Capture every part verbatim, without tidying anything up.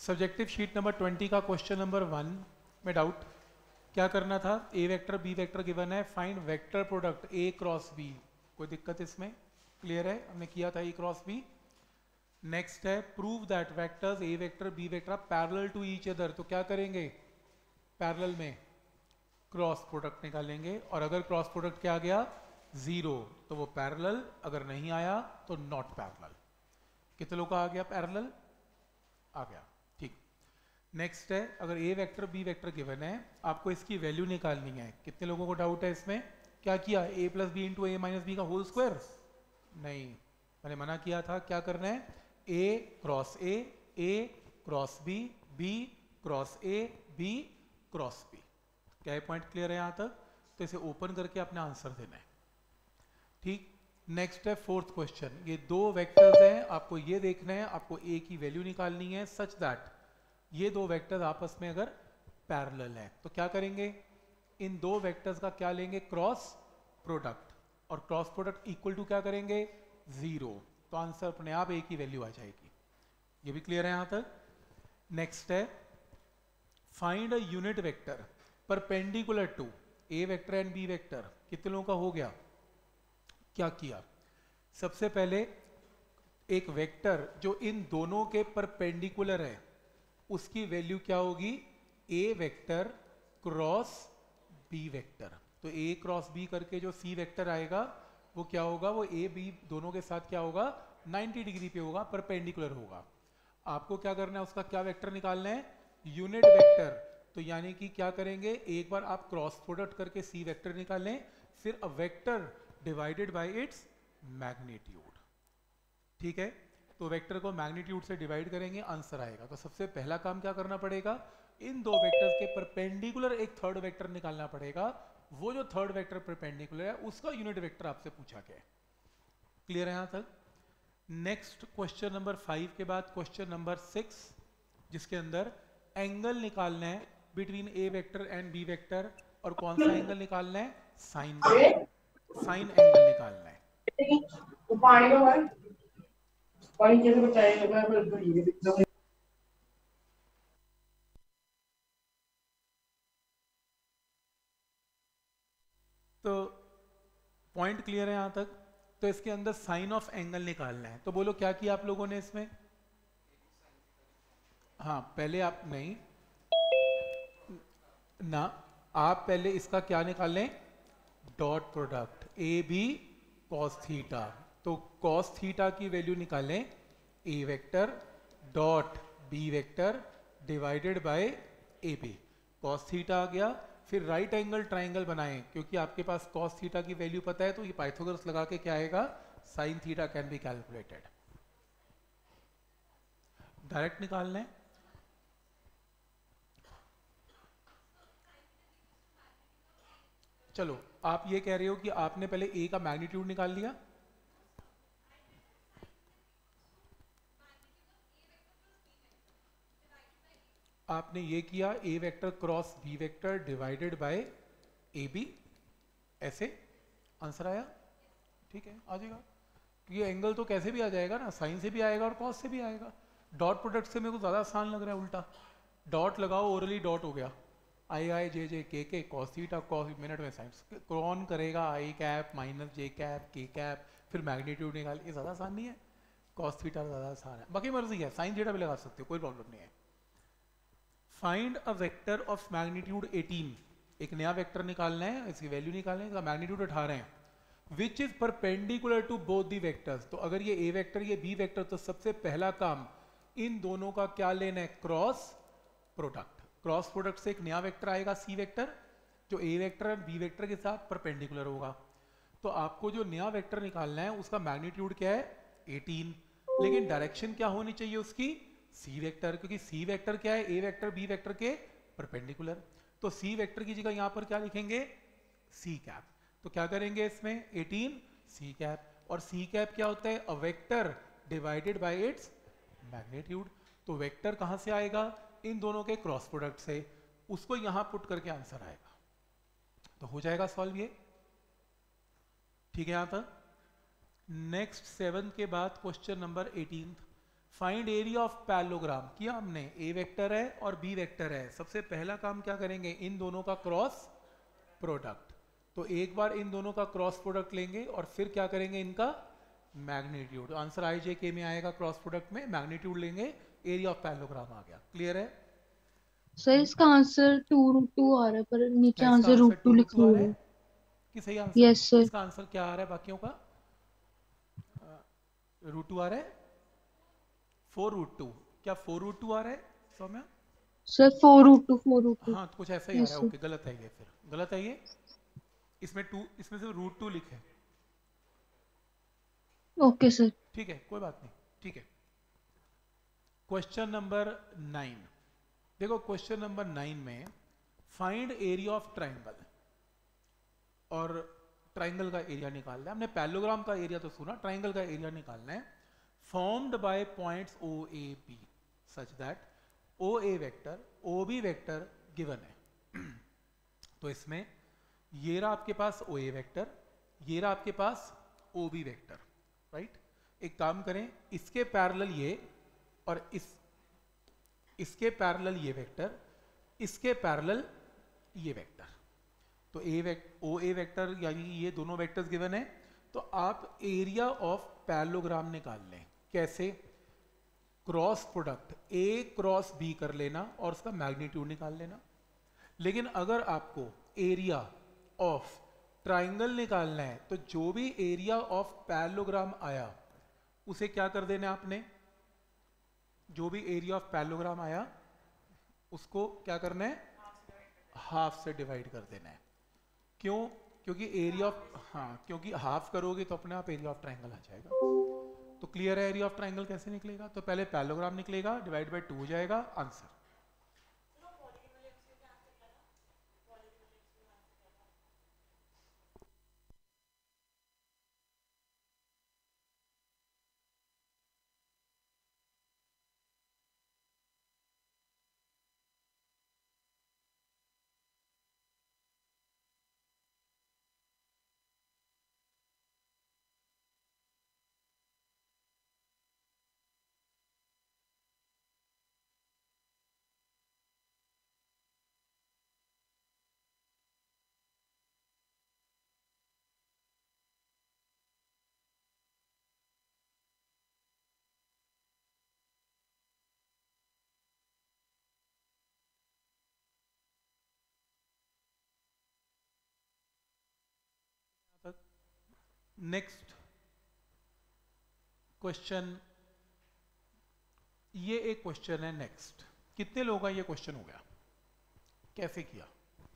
Subjective sheet number twenty का question number one में doubt क्या करना था, A vector B vector given है, find vector product A cross B. कोई दिक्कत इसमें? क्लियर है, हमने किया था ए क्रॉस बी। नेक्स्ट है prove that vectors A vector B vector parallel to each other. तो क्या करेंगे, पैरेलल में क्रॉस प्रोडक्ट निकालेंगे, और अगर क्रॉस प्रोडक्ट क्या आ गया जीरो तो वो पैरेलल, अगर नहीं आया तो नॉट पैरेलल। कितने लोग का आ गया पैरेलल? आ गया, ठीक। नेक्स्ट है अगर A vector B vector given है, आपको इसकी वैल्यू निकालनी है। कितने लोगों को डाउट है इसमें? क्या किया, A plus B into A minus B का होल स्क्वायर? नहीं, मैंने मना किया था। क्या करना है, A cross A, A cross B, B cross A, B cross B. क्या ये पॉइंट क्लियर है यहाँ तक? तो इसे ओपन करके अपना आंसर देना है, ठीक। नेक्स्ट है फोर्थ क्वेश्चन। ये दो वेक्टर्स हैं, आपको ये देखना है, आपको ए की वैल्यू निकालनी है सच दैट ये दो वेक्टर्स आपस में अगर पैरेलल है। तो क्या करेंगे, इन दो वेक्टर्स का क्या लेंगे, क्रॉस प्रोडक्ट, और क्रॉस प्रोडक्ट इक्वल टू क्या करेंगे, जीरो। तो आंसर अपने आप ए की वैल्यू आ जाएगी। ये भी क्लियर है यहां तक। नेक्स्ट है find a unit vector perpendicular to A vector and B vector. कितने लोगों का हो गया? क्या किया, सबसे पहले एक वेक्टर जो इन दोनों के परपेंडिकुलर है उसकी वैल्यू क्या होगी, A vector cross B vector. तो ए क्रॉस बी करके जो सी वेक्टर आएगा वो क्या होगा, वो ए बी दोनों के साथ क्या होगा, नाइंटी डिग्री पे होगा, परपेंडिकुलर होगा। आपको क्या करना है, उसका क्या वेक्टर निकालना है, यूनिट वेक्टर। तो यानी कि क्या करेंगे, एक बार आप क्रॉस प्रोडक्ट करके सी वेक्टर निकाल लें, फिर a vector divided by its magnitude, ठीक है। तो वेक्टर को मैग्नीट्यूड से डिवाइड करेंगे, आंसर आएगा। तो सबसे पहला काम क्या करना पड़ेगा, इन दो वेक्टर्स के परपेंडिकुलर एक थर्ड वेक्टर निकालना पड़ेगा। वो जो थर्ड वेक्टर परपेंडिकुलर है उसका यूनिट वेक्टर आपसे पूछा गया है। क्लियर है यहां तक? नेक्स्ट क्वेश्चन नंबर फाइव के बाद क्वेश्चन नंबर सिक्स, जिसके अंदर एंगल निकालना है between A vector and B vector. और कौन सा एंगल निकालना है, साइन साइन एंगल निकालना है। तो पानी का भाई पानी कैसे बचाएगा? तो पॉइंट क्लियर है यहां तक? तो इसके अंदर साइन ऑफ एंगल निकालना है। तो बोलो क्या किया आप लोगों ने इसमें? हाँ, पहले आप नहीं ना, आप पहले इसका क्या निकाल लें, dot product A B cos theta. तो कॉस थीटा की वैल्यू निकालें, A vector dot B vector divided by A B. Cos theta आ गया, फिर राइट एंगल ट्राइंगल बनाएं, क्योंकि आपके पास कॉस थीटा की वैल्यू पता है, तो ये पाइथागोरस लगा के क्या आएगा, sine theta can be calculated. Direct निकालना है। चलो, आप ये कह रहे हो कि आपने पहले ए का मैग्नीट्यूड निकाल लिया, आपने ये किया A vector cross B vector divided by A B, ऐसे आंसर आया, ठीक है, आ जाएगा। ये एंगल तो कैसे भी आ जाएगा ना, साइन से भी आएगा और कॉस से भी आएगा। डॉट प्रोडक्ट से मेरे को ज्यादा आसान लग रहा है, उल्टा डॉट लगाओ, ओरली डॉट हो गया, आई आई जे J K K cos theta, cos minute में साइन। कौन करेगा I cap minus J cap K cap, फिर मैग्नीट्यूड निकाल, ये ज्यादा आसान नहीं है। कॉस थीटा ज्यादा आसान है, बाकी मर्जी है, साइन थीटा भी लगा सकते हो, कोई प्रॉब्लम नहीं है। Find a vector of magnitude eighteen. एक नया वेक्टर निकालना है, इसकी वैल्यू निकालना है, इसका मैग्नीट्यूड अठारह है, which is perpendicular to both the vectors. तो अगर ये ए वेक्टर ये बी वेक्टर, तो सबसे पहला काम इन दोनों का क्या लेना है, क्रॉस प्रोडक्ट। क्रॉस प्रोडक्ट से एक नया वेक्टर आएगा सी वेक्टर, जो ए वेक्टर और बी वेक्टर के साथ परपेंडिकुलर होगा। तो आपको जो नया वेक्टर निकालना है उसका मैग्नीट्यूड क्या है, एटीन, लेकिन डायरेक्शन क्या होनी चाहिए उसकी, सी वेक्टर, क्योंकि सी वेक्टर क्या है, ए वेक्टर बी वेक्टर के परपेंडिकुलर। तो सी वेक्टर की जगह यहां पर क्या लिखेंगे, सी कैप। तो क्या करेंगे इसमें, एटीन सी कैप, और सी कैप क्या होता है, a vector divided by its magnitude. तो वेक्टर कहां से आएगा, इन दोनों के क्रॉस प्रोडक्ट से, उसको यहां पुट करके आंसर आएगा। तो हो जाएगा सॉल्व ये, ठीक है यहां तक। नेक्स्ट सेवन के बाद question number eighteen, find area of parallelogram किया हमने, ए वेक्टर है और बी वेक्टर है, सबसे पहला काम क्या करेंगे, इन दोनों का क्रॉस प्रोडक्ट। तो एक बार इन दोनों का क्रॉस प्रोडक्ट लेंगे और फिर क्या करेंगे, इनका magnitude. Answer I J K में आएगा, क्रॉस प्रोडक्ट में मैग्नीट्यूड लेंगे, एरिया ऑफ पैरेललोग्राम आ गया। क्लियर है सर? इसका आंसर टू रूट टू आ रहा है पर नीचे क्या? इसका answer answer root two two root लिखा टू आ हुआ रहा है। है कि सही आंसर? Yes sir. इसका आंसर क्या आ रहा है बाकियों का? रूट टू आ रहा है, फोर रूट टू। क्या फोर रूट टू आ रहा है Saumya? Sir four root two, four root two. हाँ तो कुछ ऐसा ही आ रहा है। ओके गलत है ये, फिर गलत है ये, इसमें टू, इसमें से रूट टू लिखे। Okay sir. ठीक है कोई बात नहीं, ठीक है। क्वेश्चन नंबर नाइन देखो, क्वेश्चन नंबर नाइन में फाइंड एरिया ऑफ ट्राइंगल, और ट्राइंगल का एरिया निकालना है हमने। पैरेललोग्राम का एरिया तो सुना, ट्राइंगल का एरिया निकालना है। Formed by points O A B such that O A vector O B vector given है। तो इसमें ये रहा आपके पास ओ ए वेक्टर, ये रहा आपके पास ओ बी वेक्टर, राइट। एक काम करें, इसके पैरेलल ये और इस इसके पैरेलल ये वेक्टर, इसके पैरेलल ये वेक्टर। तो ए वेक्टर ओ ए वेक्टर यानी ये दोनों वेक्टर्स गिवन है। तो आप एरिया ऑफ पैरेललोग्राम निकाल लें। कैसे? Cross product A cross B कर लेना और उसका मैग्नीट्यूड निकाल लेना। लेकिन अगर आपको एरिया ऑफ ट्राइंगल निकालना है तो जो भी एरिया ऑफ पैरेललोग्राम आया उसे क्या कर देना आपने, जो भी एरिया ऑफ पैरेललोग्राम आया उसको क्या करना है, हाफ से डिवाइड कर देना है। क्यों? क्योंकि एरिया ऑफ, हाँ क्योंकि हाफ करोगे तो अपने आप एरिया ऑफ ट्राइंगल आ जाएगा। तो क्लियर है एरिया ऑफ ट्राइंगल कैसे निकलेगा? तो पहले पैरेललोग्राम निकलेगा, डिवाइड बाय टू हो जाएगा, आंसर। नेक्स्ट क्वेश्चन, ये एक क्वेश्चन है नेक्स्ट। कितने लोगों का ये क्वेश्चन हो गया? कैसे किया?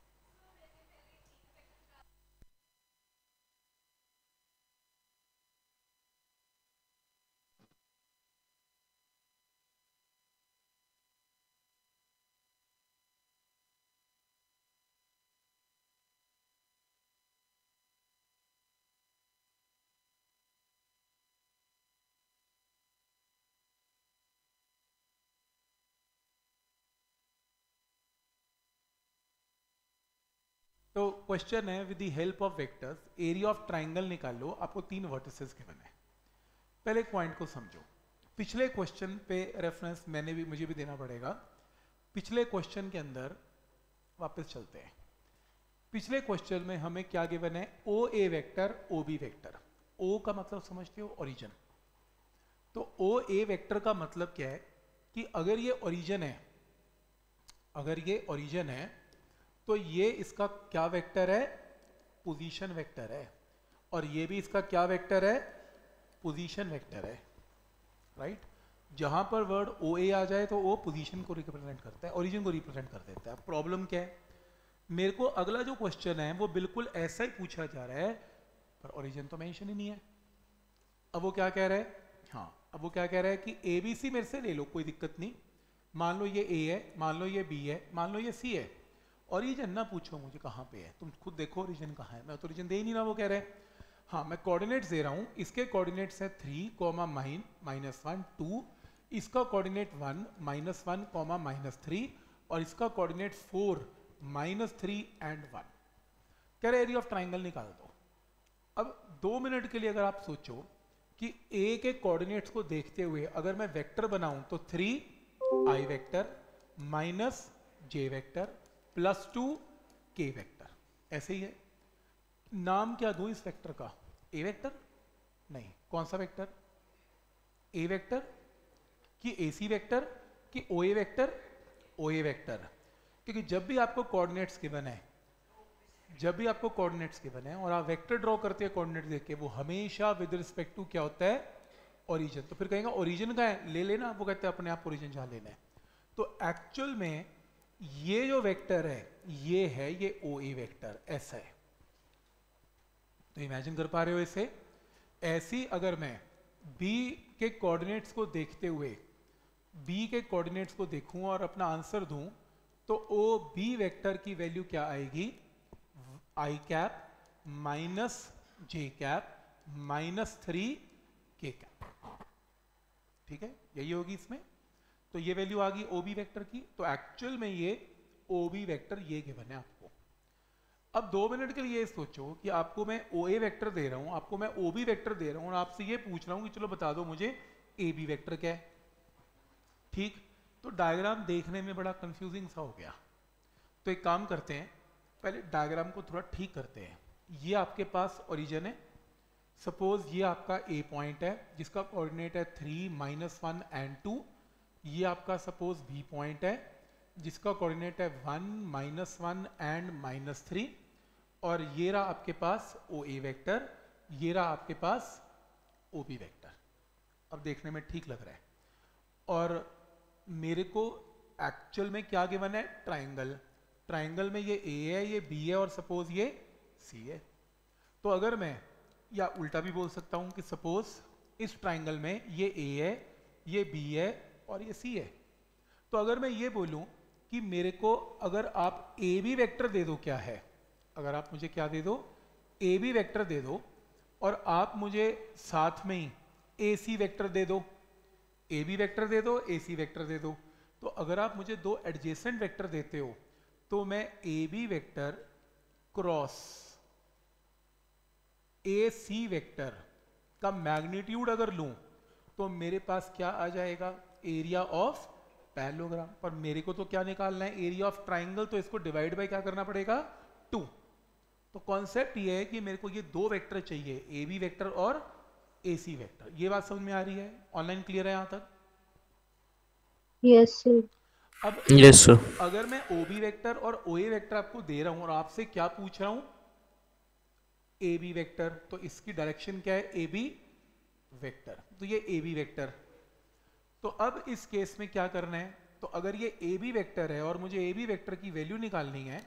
तो क्वेश्चन है, with the help of vectors area of triangle निकाल लो। आपको तीन वर्टिसेस गिवन है। पहले एक पॉइंट को समझो। पिछले क्वेश्चन पे रेफरेंस मैंने भी, मुझे भी देना पड़ेगा। पिछले क्वेश्चन के अंदर वापस चलते हैं। पिछले क्वेश्चन में हमें क्या गिवन है? O A vector O B vector. O का मतलब समझते हो, ओरिजिन। तो ओ ए वेक्टर का मतलब क्या है कि अगर ये ओरिजिन है, अगर ये ओरिजिन है तो ये इसका क्या वेक्टर है? पोजीशन वेक्टर है। और ये भी इसका क्या वेक्टर है? पोजीशन वेक्टर है, राइट। जहां पर वर्ड ओ ए आ जाए तो वो पोजीशन को रिप्रेजेंट करता है, ओरिजिन को रिप्रेजेंट कर देता है। प्रॉब्लम क्या है? मेरे को अगला जो क्वेश्चन है वो बिल्कुल ऐसा ही पूछा जा रहा है पर ओरिजिन तो मेंशन ही नहीं है। अब वो क्या कह रहा है? हाँ अब वो क्या कह रहा है कि ए बी सी मेरे से ले लो, कोई दिक्कत नहीं। मान लो ये ए है, मान लो ये बी है, मान लो ये सी है। ओरिजिन ना पूछो मुझे कहाँ पे है, तुम खुद देखो ओरिजिन कहाँ है। मैं तो ओरिजिन दे ही नहीं रहा, वो कह रहे हैं। हाँ मैं कोऑर्डिनेट्स दे रहा हूँ। इसके कोऑर्डिनेट्स है three comma mine minus one two, इसका coordinate one minus one comma minus three, और इसका coordinate four minus three and one. कह रहे एरिया ऑफ ट्राइंगल निकाल दो। अब दो मिनट के लिए अगर आप सोचो कि ए के कोऑर्डिनेट्स को देखते हुए अगर मैं वेक्टर बनाऊं तो three I vector minus J vector plus two K vector, ऐसे ही है। नाम क्या दूं इस वेक्टर का? A vector? नहीं, कौन सा वेक्टर? ए वेक्टर कि ए सी वेक्टर कि ओ A vector? O A vector, क्योंकि जब भी आपको कोऑर्डिनेट्स गिवन है, जब भी आपको कोऑर्डिनेट्स गिवन है और आप वेक्टर ड्रॉ करते हैं कोऑर्डिनेट देख के, वो हमेशा विद रिस्पेक्ट टू क्या होता है? ओरिजिन। तो फिर कहेंगे ओरिजिन का है, ले लेना, वो कहते हैं अपने आप ओरिजिन जहां लेना है। तो एक्चुअल में ये जो वेक्टर है ये है ये ओ ए वेक्टर, ऐसा है। तो इमेजिन कर पा रहे हो इसे? ऐसी अगर मैं बी के कोऑर्डिनेट्स को देखते हुए बी के कोऑर्डिनेट्स को देखूं और अपना आंसर दूं, तो ओ बी वेक्टर की वैल्यू क्या आएगी? I cap minus J cap minus three K cap, ठीक है, यही होगी इसमें। तो ये वैल्यू आ गई ओ बी वेक्टर की। तो एक्चुअल में ये ओ बी वेक्टर ये गिवन है आपको। अब दो मिनट के लिए ये सोचो कि आपको मैं ओ ए वेक्टर दे रहा हूं, आपको मैं ओ बी वेक्टर दे रहा हूं और आपसे ये पूछ रहा हूं कि चलो बता दो मुझे ए बी वेक्टर क्या है, ठीक? तो डायग्राम देखने में बड़ा कंफ्यूजिंग सा हो गया। तो एक काम करते हैं, पहले डायग्राम को थोड़ा ठीक करते हैं। ये आपके पास ओरिजिन है, सपोज ये आपका ए पॉइंट है जिसका कोऑर्डिनेट है three minus one and two. ये आपका सपोज बी पॉइंट है जिसका कोऑर्डिनेट है one minus one and minus three. और ये रहा आपके पास ओ ए वेक्टर, ये रहा आपके पास ओ बी वेक्टर। अब देखने में ठीक लग रहा है। और मेरे को एक्चुअल में क्या गिवन है? ट्राइंगल। ट्राइंगल में ये ए है, ये बी है और सपोज ये सी है। तो अगर मैं, या उल्टा भी बोल सकता हूं कि सपोज इस ट्राइंगल में ये ए है, ये बी है और ये सी है। तो अगर मैं ये बोलूं कि मेरे को अगर आप ए बी वेक्टर दे दो, क्या है? अगर आप मुझे क्या दे दो? ए बी वेक्टर दे दो और आप मुझे साथ में ही ए सी वेक्टर दे दो, ए बी वेक्टर दे दो, ए सी वेक्टर दे दो। तो अगर आप मुझे दो एडजेसेंट वेक्टर देते हो तो मैं A B vector cross A C vector का मैग्नीट्यूड अगर लूं तो मेरे पास क्या आ जाएगा? Area of parallelogram. पर मेरे को तो क्या निकालना है? Area of triangle. तो इसको डिवाइड बाय क्या करना पड़ेगा? टू। तो कॉन्सेप्ट ये है कि मेरे को ये दो वेक्टर चाहिए, ए बी वेक्टर और ए सी वेक्टर। ये बात समझ में आ रही है? ऑनलाइन क्लियर है यहां तक? Yes sir. अब यस सर। अगर मैं ओ बी वेक्टर और ओ ए वेक्टर आपको दे रहा हूं और आपसे क्या पूछ रहा हूं? A B vector. तो इसकी डायरेक्शन क्या है? A B vector. तो ये ए बी वेक्टर। तो अब इस केस में क्या करना है? तो अगर ये ए बी वेक्टर है और मुझे ए बी वेक्टर की वैल्यू निकालनी है,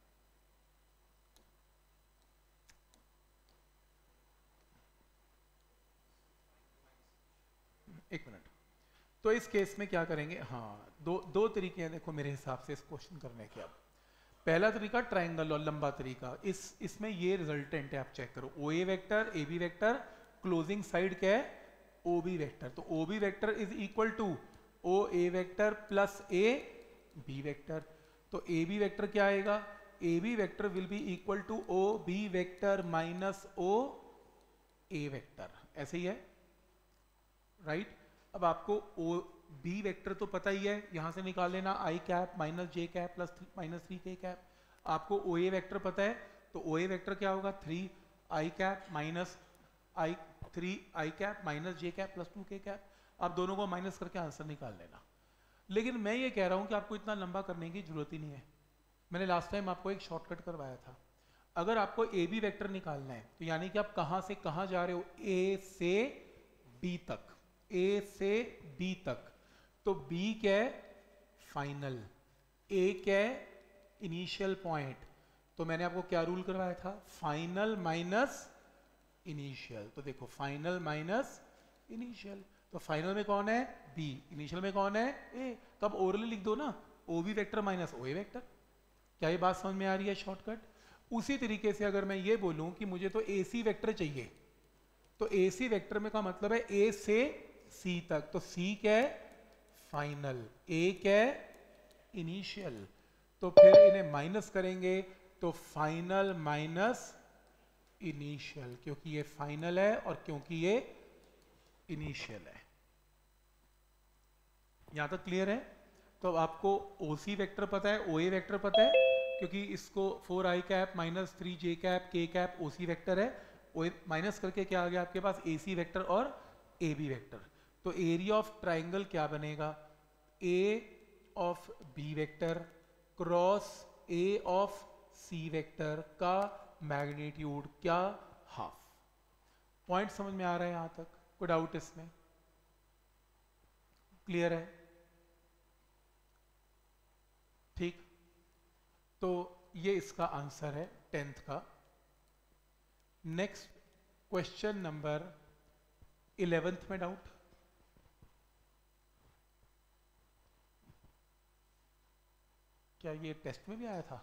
एक मिनट। तो इस केस में क्या करेंगे? हाँ, दो दो तरीके हैं देखो मेरे हिसाब से इस क्वेश्चन करने के। अब पहला तरीका ट्राइंगल और लंबा तरीका। इस इसमें ये रिजल्टेंट है, आप चेक करो। O A vector, A B vector, closing side क्या है? O B vector. तो O B vector is equal to O A vector plus A B vector. तो ए बी वेक्टर क्या आएगा? A B vector will be equal to O B vector minus O A vector. ऐसे ही है, right right? अब आपको ओ B vector तो पता ही है, यहां से निकाल लेना I cap minus J cap plus minus three K cap. आपको ओ ए वेक्टर पता है, तो ओ ए वेक्टर क्या होगा? Three I cap minus I three I cap minus J cap plus two K cap. आप दोनों को माइनस करके आंसर निकाल लेना। लेकिन मैं ये कह रहा हूं कि आपको इतना लंबा करने की जरूरत ही नहीं है। मैंने लास्ट टाइम आपको एक शॉर्टकट करवाया था। अगर आपको ए बी वेक्टर निकालना है तो यानी कि आप कहां से कहां जा रहे हो? ए से बी तक, ए से बी तक। तो बी क्या है? फाइनल। ए क्या है? Initial point. तो मैंने आपको क्या रूल करवाया था? Final minus initial. तो देखो फाइनल माइनस इनिशियल। तो फाइनल में कौन है? बी। इनिशियल में कौन है? ए। तो अब ओरली लिख दो ना, O B vector minus O A vector. क्या ये बात समझ में आ रही है? शॉर्टकट। उसी तरीके से अगर मैं ये बोलूं कि मुझे तो ए सी वेक्टर चाहिए, तो ए सी वेक्टर में का मतलब है ए से सी तक। तो सी क्या है? फाइनल। ए क्या है? इनिशियल। तो फिर इन्हें माइनस करेंगे तो फाइनल माइनस इनिशियल, क्योंकि ये फाइनल है और क्योंकि ये इनिशियल है। यहां तक क्लियर है? तो अब आपको ओसी वेक्टर पता है, ओए वेक्टर पता है, क्योंकि इसको four I cap minus three J cap K cap OC vector है, ओए माइनस करके क्या आ गया आपके पास एसी वेक्टर और ए बी वेक्टर। तो एरिया ऑफ ट्राइंगल क्या बनेगा, A of B vector cross A of C vector का मैग्नीट्यूड क्या, हाफ। पॉइंट समझ में आ रहा है यहां तक? कोई डाउट इसमें? क्लियर है? ठीक, तो ये इसका आंसर है टेंथ का। नेक्स्ट क्वेश्चन नंबर इलेवेंथ में डाउट? क्या ये टेस्ट में भी आया था?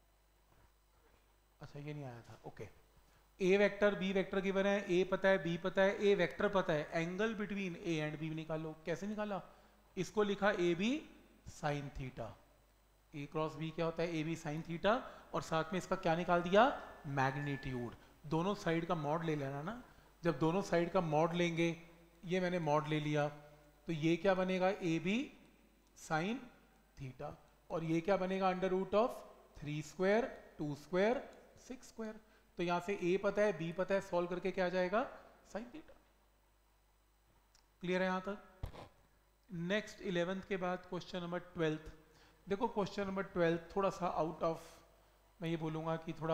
अच्छा ये नहीं आया था, okay. A vector B vector given है, ए पता है बी पता है, ए वेक्टर पता है, angle between A and B निकालो। कैसे निकाला? इसको लिखा A B sine theta. A cross B क्या होता है, ए बी साइन थीटा, और साथ में इसका क्या निकाल दिया, मैग्नीट्यूड। दोनों साइड का मॉड ले लेना ना, जब दोनों साइड का मॉड लेंगे, ये मैंने मॉड ले लिया, तो ये क्या बनेगा, ए बी साइन थीटा, और ये क्या बनेगा, under root of three square two square six square. तो यहां से ए पता है बी पता है, सॉल्व करके क्या आ जाएगा, साइन थीटा। क्लियर है यहां तक? नेक्स्ट इलेवेंथ के बाद क्वेश्चन नंबर ट्वेल्थ। देखो क्वेश्चन नंबर ट्वेल्थ थोड़ा सा आउट ऑफ, मैं ये बोलूँगा कि थोड़ा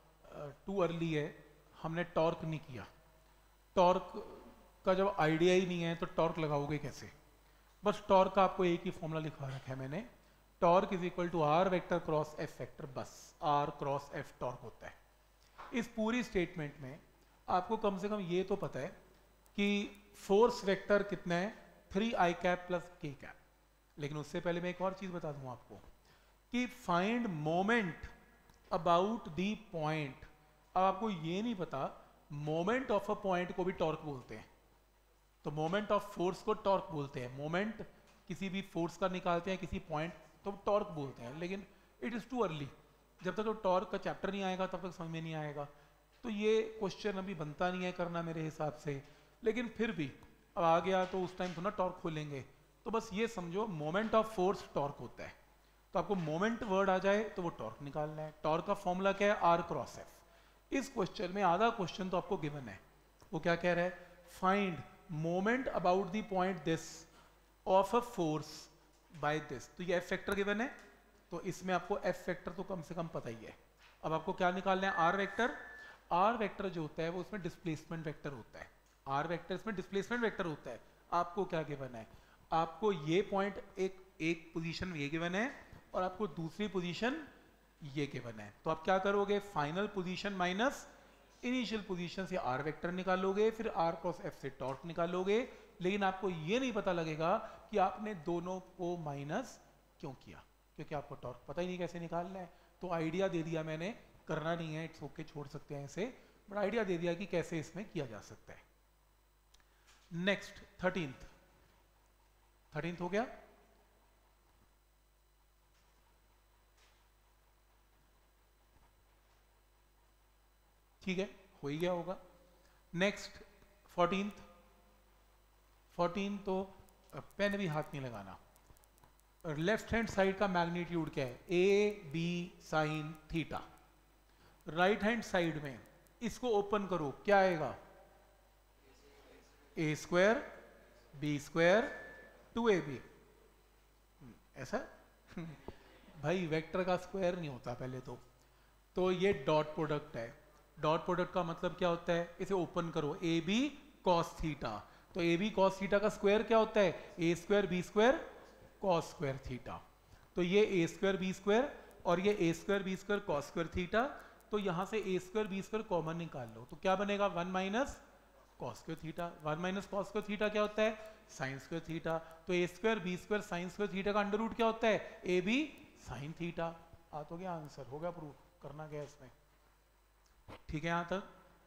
टू uh, अर्ली है। हमने टॉर्क नहीं किया। टॉर्क का जब आइडिया ही नहीं है तो टॉर्क लगाओगे कैसे? बस टॉर्क का आपको एक ही फॉर्मूला लिखा रखा है मैंने, torque is equal to R vector cross F vector, बस आर क्रॉस एफ टॉर्क होता है। इस पूरी स्टेटमेंट में आपको कम से कम ये तो पता है कि फोर्स वेक्टर कितना है, three I cap plus K cap. लेकिन उससे पहले मैं एक और चीज बता दूं आपको कि find moment about the point. अब आपको ये नहीं पता, मोमेंट ऑफ अ पॉइंट को भी टॉर्क बोलते हैं। तो मोमेंट ऑफ फोर्स को टॉर्क बोलते हैं। मोमेंट किसी भी फोर्स का निकालते हैं किसी पॉइंट, तो टॉर्क बोलते हैं। लेकिन इट इज टू अर्ली, जब तक तो टॉर्क का चैप्टर नहीं आएगा तब तक समझ में नहीं आएगा। तो ये क्वेश्चन अभी बनता नहीं है करना मेरे हिसाब से, लेकिन फिर भी अब आ गया तो उस टाइम तो ना टॉर्क खोलेंगे। तो बस ये समझो मोमेंट ऑफ फोर्स टॉर्क होता है। तो आपको मोमेंट वर्ड आ जाए तो वो टॉर्क निकालना है। टॉर्क का फॉर्मूला क्या है, आर क्रॉस एफ। इस क्वेश्चन में आधा क्वेश्चन तो आपको गिवन है। वो क्या कह रहा है, find moment about the point this of a force by this. तो ये एफ फैक्टर गिवन है, तो इसमें आपको एफ फैक्टर तो कम से कम पता ही है। अब आपको क्या निकालना है, आर वेक्टर। आर वेक्टर जो होता है वो उसमें डिस्प्लेसमेंट वेक्टर होता है। आर वेक्टर इसमें डिस्प्लेसमेंट वेक्टर होता है। आपको क्या गिवन है, आपको ये पॉइंट एक एक पोजीशन ये गिवन है और आपको दूसरी पोजीशन ये गिवन है। तो आप क्या करोगे, final position minus initial position से आर वेक्टर निकालोगे, फिर आर क्रॉस एफ से टॉर्क निकालोगे। लेकिन आपको ये नहीं पता लगेगा कि आपने दोनों को माइनस क्यों किया, क्योंकि आपको टॉर्क पता ही नहीं कैसे निकालना है। तो आइडिया दे दिया मैंने, करना नहीं है, इट्स ओके, छोड़ सकते हैं इसे, बट आइडिया दे दिया कि कैसे इसमें किया जा सकता है। नेक्स्ट थर्टींथ थर्टींथ हो गया। ठीक है, हो ही गया होगा। नेक्स्ट फोर्टींथ फोर्टीन तो पेन भी हाथ नहीं लगाना। लेफ्ट हैंड साइड का मैग्नीट्यूड क्या है, A B sine theta. Right hand side में इसको ओपन करो, क्या आएगा, A square B square two A B. ऐसा भाई वेक्टर का स्क्वायर नहीं होता पहले तो। तो ये डॉट प्रोडक्ट है। डॉट प्रोडक्ट का मतलब क्या होता है, इसे ओपन करो, ए बी कॉस थीटा। तो ए बी कॉस थीटा का स्क्वायर क्या होता है, A square B square cos square theta. तो ये ए स्क्वायर बी स्क्वायर और ये A square B square cos square theta. तो यहां से A square B square common निकाल लो, तो क्या बनेगा, one minus cos square theta. One minus cos square theta क्या होता है, साइन स्क्वायर थीटा। तो A square B square sign square theta का अंडर रूट क्या होता है, ए बी साइन थीटा। आ तो गया आंसर, हो गया प्रूफ, करना क्या इसमें। ठीक है यहां तक।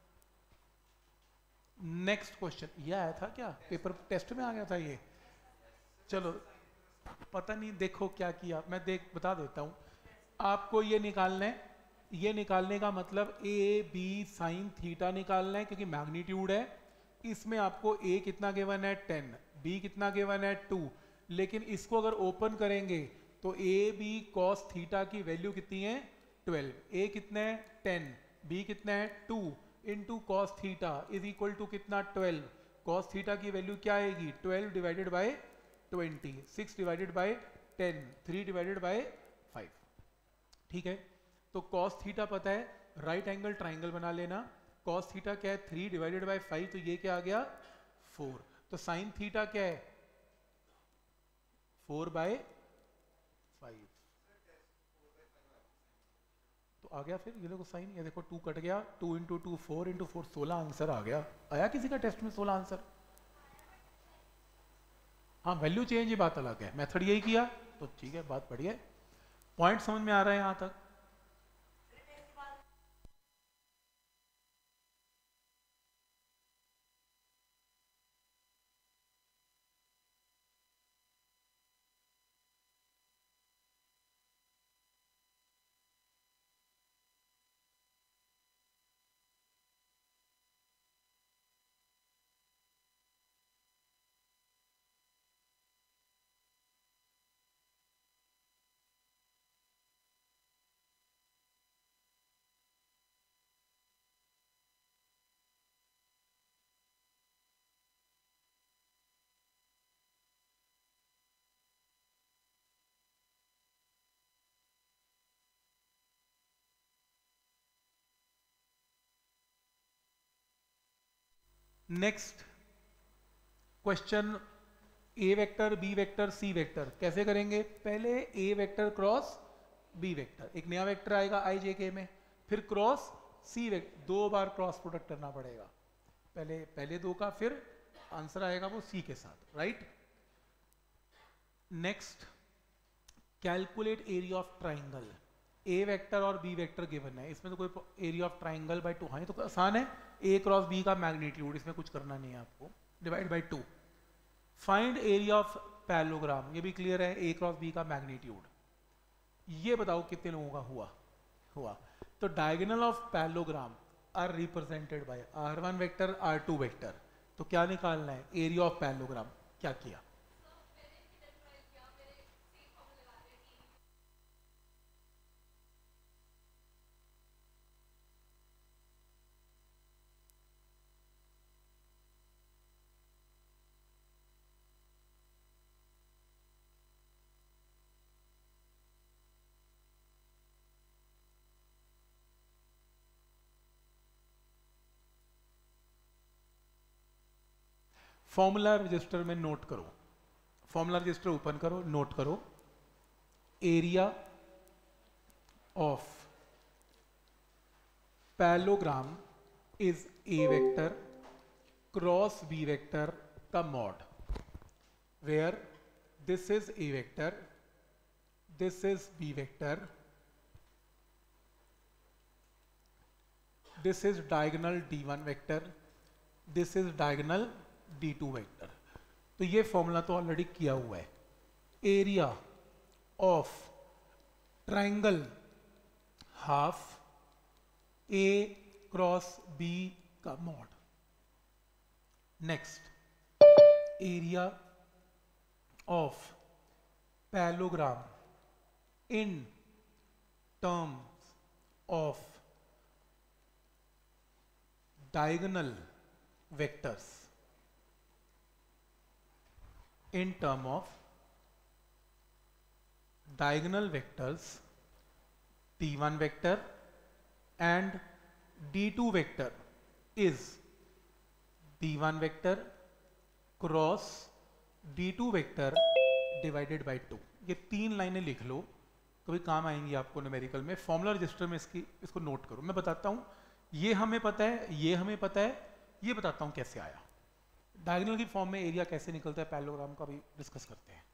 नेक्स्ट क्वेश्चन, ये आया था क्या पेपर टेस्ट में, आ गया था ये, चलो पता नहीं, देखो क्या किया, मैं देख बता देता हूं आपको। ये निकालना है, ये निकालने का मतलब ए बी साइन थीटा निकालना है, क्योंकि मैग्नीट्यूड है। इसमें आपको a कितना गिवन है टेन, b कितना गिवन है टू, लेकिन इसको अगर ओपन करेंगे तो a b cos थीटा की वैल्यू कितनी है ट्वेल्व, a कितना है टेन, b कितना है two into cos theta is equal to कितना ट्वेल्व, कॉस थीटा की वैल्यू क्या आएगी twelve divided by twenty, six divided by ten, three divided by five. ठीक है, तो कॉस थीटा पता है, राइट एंगल ट्राइंगल बना लेना, कॉस थीटा क्या है थ्री डिवाइडेड बाय फाइव, तो ये क्या आ गया फोर, तो साइन थीटा क्या है फोर बाय फाइव, तो आ गया फिर ये देखो साइन, ये देखो टू कट गया, two into two four into four सोलह आंसर आ गया। आया किसी का टेस्ट में सोलह आंसर? हाँ वैल्यू चेंज ये बात अलग है, मेथड यही किया तो ठीक है, बात बढ़िया है। पॉइंट समझ में आ रहा है यहां तक? Next question, A vector B vector C vector कैसे करेंगे? पहले A vector cross B vector, एक नया वेक्टर आएगा आई जे के में, फिर क्रॉस सी वेक्टर, दो बार क्रॉस प्रोडक्ट करना पड़ेगा, पहले पहले दो का, फिर आंसर आएगा वो सी के साथ, right. Next, calculate area of triangle, A vector और बी वेक्टर गिवन है, इसमें तो कोई area of triangle by two, हाँ ये तो आसान है, ए क्रॉस बी का मैग्नीट्यूड, इसमें कुछ करना नहीं है आपको, divide by two. Find area of parallelogram, ये भी क्लियर है, ए क्रॉस बी का मैग्नीट्यूड, ये बताओ कितने लोगों का हुआ हुआ तो diagonal of parallelogram are represented by R one vector R two vector, तो क्या निकालना है एरिया ऑफ पैरेललोग्राम, क्या किया? फॉर्मूला रजिस्टर में नोट करो, फॉर्मूला रजिस्टर ओपन करो, नोट करो, area of parallelogram is A vector cross B vector का mod, where this is A vector, this is B vector, this is diagonal D one vector, this is diagonal D two vector. तो ये formula तो already किया हुआ है, area of triangle half A cross B का mod. Next, area of parallelogram in terms of diagonal vectors, in term of diagonal vectors d one vector and d two vector is d one vector cross d two vector divided by two. ये तीन लाइनें लिख लो, कभी काम आएंगी आपको numerical में, formula register में इसकी इसको नोट करो। मैं बताता हूँ, ये हमें पता है, ये हमें पता है, ये बताता हूँ कैसे आया। डायगोनल की फॉर्म में एरिया कैसे निकलता है पैरेललोग्राम का भी डिस्कस करते हैं।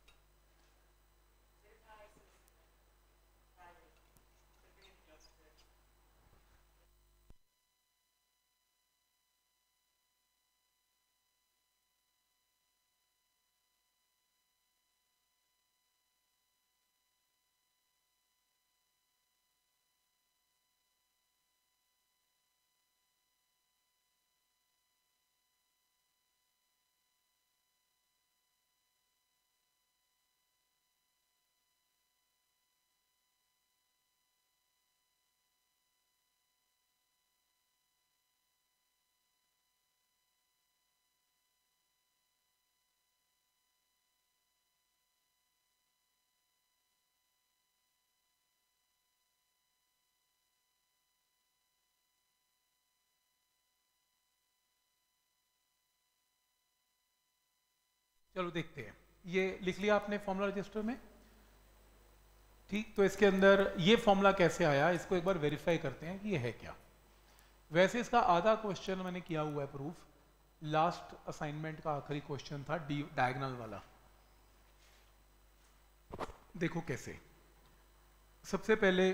चलो देखते हैं, ये लिख लिया आपने फॉर्मूला रजिस्टर में, ठीक। तो इसके अंदर ये फॉर्मूला कैसे आया, इसको एक बार वेरीफाई करते हैं कि ये है क्या। वैसे इसका आधा क्वेश्चन मैंने किया हुआ है प्रूफ, लास्ट असाइनमेंट का आखिरी क्वेश्चन था डी डायगोनल वाला। देखो कैसे, सबसे पहले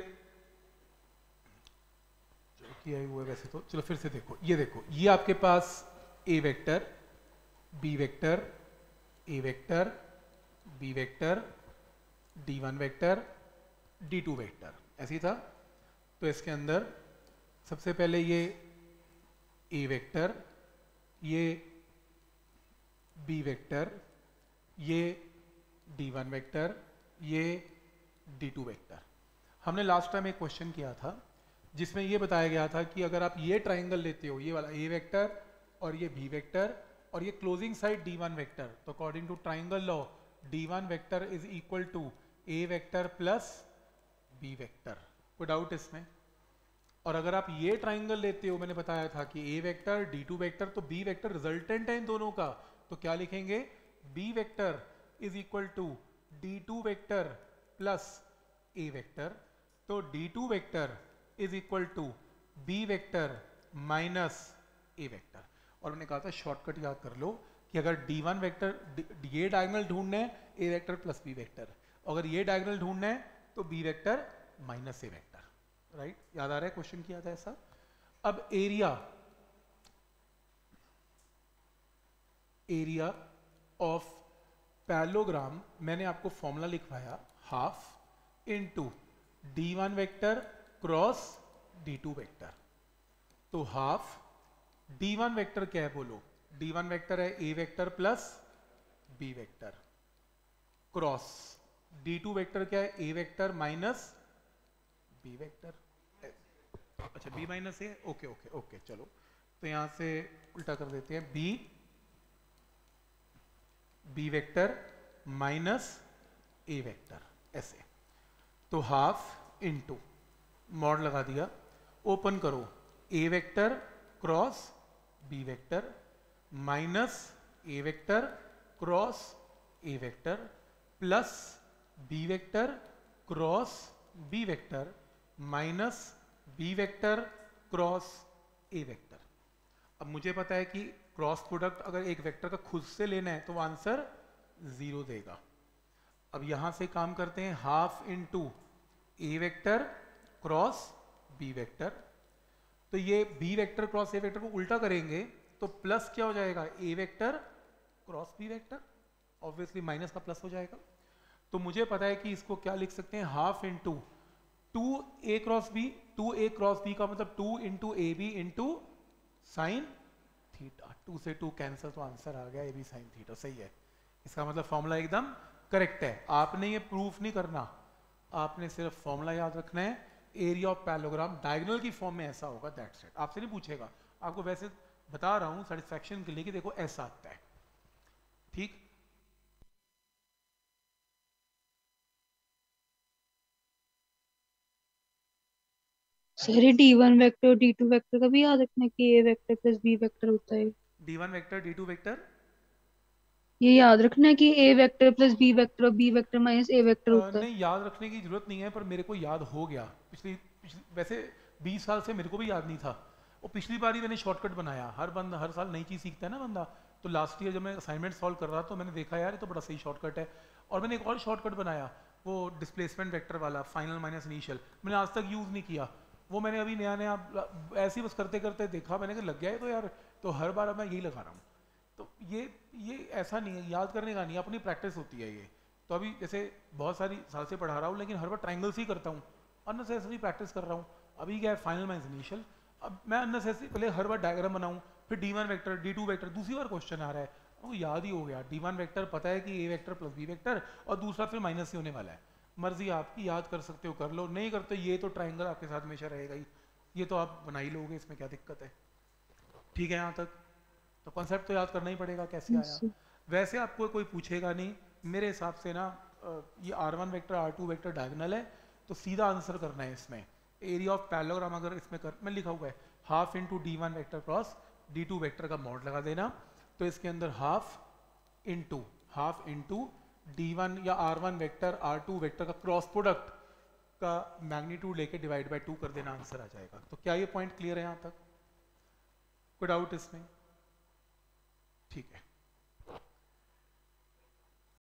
जो किया हुआ है वैसे तो, चलो फिर से देखो, ये देखो, ये आपके पास A vector, B vector, A vector, B vector, D one vector, D two vector, ऐसे ही था। तो इसके अंदर सबसे पहले ये ए वेक्टर, ये बी वेक्टर, ये डी वन वेक्टर, ये डी टू वेक्टर। हमने लास्ट टाइम एक क्वेश्चन किया था जिसमें ये बताया गया था कि अगर आप ये ट्राइंगल लेते हो, ये वाला ए वेक्टर और ये बी वेक्टर और ये closing side D one vector, तो according to triangle law D one vector is equal to A vector plus B vector. कोई डाउट इसमें? और अगर आप ये ट्राइंगल लेते हो, मैंने बताया था कि A vector D two vector, तो बी वेक्टर रिजल्टेंट है इन दोनों का, तो क्या लिखेंगे, B vector is equal to D two vector plus A vector. तो D two vector is equal to B vector minus A vector. और मैंने कहा था शॉर्टकट याद कर लो कि अगर डी वन वेक्टर, ये डायगोनल ढूंढना है A vector plus B vector, अगर ये डायगोनल ढूंढना है तो B vector minus A vector, right? याद आ रहा है क्वेश्चन किया था ऐसा। अब एरिया, एरिया ऑफ पैरेललोग्राम मैंने आपको फॉर्मूला लिखवाया, half into D one vector cross D two vector. तो हाफ डी वन वेक्टर क्या है बोलो, डी वन वेक्टर है A vector plus B vector, cross D two vector क्या है, A vector minus B vector. अच्छा B minus A, okay okay okay, चलो तो यहां से उल्टा कर देते हैं, B B vector minus A vector, ऐसे। तो हाफ इनटू मॉड लगा दिया, ओपन करो, A vector cross B vector minus A vector cross A vector plus B vector cross B vector minus B vector cross A vector. अब मुझे पता है कि क्रॉस प्रोडक्ट अगर एक वेक्टर का खुद से लेना है तो आंसर जीरो देगा। अब यहां से काम करते हैं, half into A vector cross B vector. तो ये B vector cross A vector को उल्टा करेंगे तो प्लस क्या हो जाएगा, A vector cross B vector, obviously minus का प्लस हो जाएगा। तो मुझे पता है कि इसको क्या लिख सकते हैं, half into two A cross B, two A cross B का मतलब two into A B into sine theta, two से टू कैंसिल तो आंसर आ गया ए बी साइन थीटा, सही है। इसका मतलब फॉर्मूला एकदम करेक्ट है। आपने ये प्रूफ नहीं करना, आपने सिर्फ फॉर्मूला याद रखना है, एरिया ऑफ पैरेललोग्राम डायगोनल की फॉर्म में ऐसा होगा, दैट्स इट। आपसे नहीं पूछेगा, आपको वैसे बता रहा हूं सेटिस्फैक्शन के लिए कि देखो ऐसा आता है, ठीक। सर ये D one vector D two vector का भी याद रखना कि A vector plus B vector होता है। D one vector D two vector ये याद रखना है कि A vector plus B vector और B vector minus A vector होता है। नहीं याद रखने की जरूरत नहीं है, पर मेरे को याद हो गया पिछली, पिछली वैसे बीस साल से मेरे को भी याद नहीं था। और पिछली बार ही मैंने शॉर्टकट बनाया, हर बंदा हर साल नई चीज़ सीखता है ना बंदा। तो लास्ट ईयर जब मैं असाइनमेंट सॉल्व कर रहा था तो मैंने देखा यार ये तो बड़ा सही शॉर्टकट है, और मैंने एक और शॉर्टकट बनाया, वो डिस्प्लेसमेंट वेक्टर वाला, फाइनल माइनस इनिशियल, मैंने आज तक यूज़ नहीं किया। वो मैंने अभी नया नया ऐसे ही बस करते करते देखा, मैंने कहा लग गया है तो यार, तो हर बार मैं यही लगा रहा हूँ। तो ये ये ऐसा नहीं है, याद करने का नहीं, अपनी प्रैक्टिस होती है ये। तो अभी जैसे बहुत सारी साल से पढ़ा रहा हूँ लेकिन हर बार ट्राइंगल्स ही करता हूँ, अननेसेसरी प्रैक्टिस कर रहा हूँ। अभी क्या है, फाइनल माइनस इनिशियल, अब मैं अननेसेसरी पहले हर बार डायग्राम बनाऊँ, फिर D one vector D two vector, दूसरी बार क्वेश्चन आ रहा है वो याद ही हो गया। डी वन वेक्टर पता है कि A vector plus B vector, और दूसरा फिर माइनस ही होने वाला है। मर्जी आपकी, याद कर सकते हो कर लो, नहीं करते ये तो ट्राइंगल आपके साथ हमेशा रहेगा ही, ये तो आप बना ही लोगे, इसमें क्या दिक्कत है। ठीक है, यहाँ तक तो कॉन्सेप्ट तो याद करना ही पड़ेगा कैसे आया। वैसे आपको कोई पूछेगा नहीं मेरे हिसाब से ना, ये R one vector R two vector diagonal है, तो सीधा आंसर करना है इसमें। एरिया ऑफ पैरेललोग्राम अगर इसमें कर, मैं लिखा हुआ है half into D one vector cross D two vector का मॉड लगा देना, तो इसके अंदर half into half into D one या R one vector R two vector का क्रॉस प्रोडक्ट का मैग्नीट्यूड लेके डिवाइड बाय टू कर देना, आंसर आ जाएगा। तो क्या ये पॉइंट क्लियर है यहाँ तक? कोई डाउट इसमें? ठीक है।